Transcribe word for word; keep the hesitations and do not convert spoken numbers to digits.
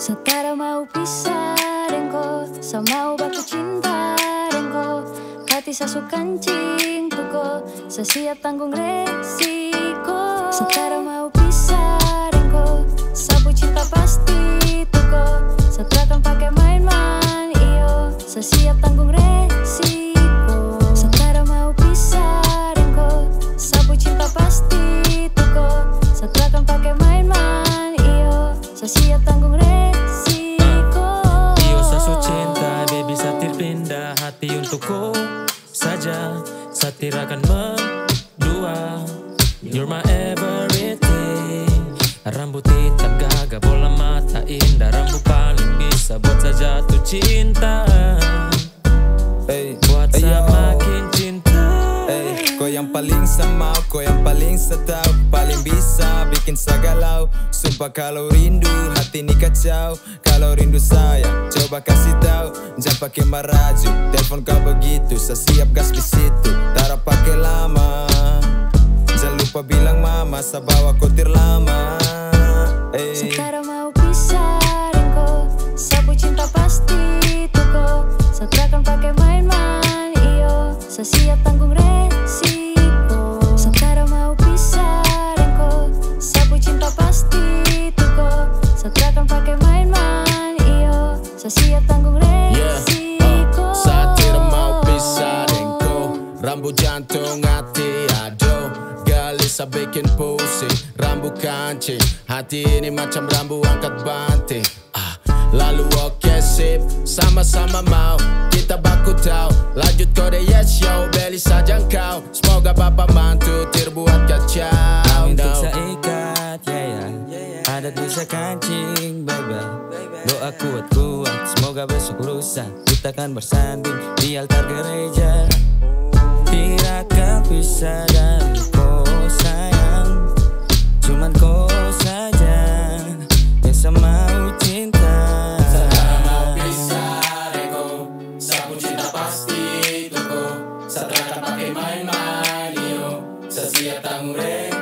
Sekarang mau pisah dengko, sa mau baku cinta dengko. Kati sasu kancing tuko, sa siap tanggung resiko. Sekarang mau pisah dengko, sabu cinta pasti tuko. Setelah pakai main-main iyo, sa siap tanggung resiko. Sekarang mau pisah dengko, sabu cinta pasti tuko. Setelah pakai main-main iyo, sa siap tanggung resiko. Hati untukku saja, satir akan mendua. You're my everything. Rambut hitam gagah, bola mata indah, rambut paling bisa buat saya jatuh cinta. Hey, buat hey, saya makin cinta. Hey, kau yang paling sama, kau yang paling setau, paling bisa bikin saya galau. Sumpah kalau rindu hati ini kacau. Kalau rindu saya coba kasih tahu, jangan pakai maraju, telepon kau begitu, saya siap gas di situ. Tara pakai lama, jangan lupa bilang mama, saya bawa kotir lama. Hey. Sekarang mau pisah dengko, sabu cinta pasti tuko. Setelah pakai main-main iyo, saya siap tanggung resiko. Sekarang mau pisah dengko, sabu cinta pasti tuko. Setelah pakai main-main iyo, saya siap tanggung resiko. Yeah, uh, satir mau pisah dengko, rambut jantung hati aduh, gelisah bikin pusing, rambut kancing, hati ini macam rambu angkat banting. Ah, lalu oke okay, sip, sama-sama mau kita baku tahu, lanjut kode yes yo, beli saja kau. Semoga bapak mantu terbuat kacau. Untuk saya ikat yeah, yeah. Adat bisa kancing baby. Doa kuat-kuat, semoga besok lusa kita kan bersanding di altar gereja. Tidak akan bisa dari kau sayang, cuman kau saja yang saya mau cinta. Sekarang mau pisah dengko, sabu cinta pasti tuko. Setelah pakai main-main iyo, saya siap tanggung resiko.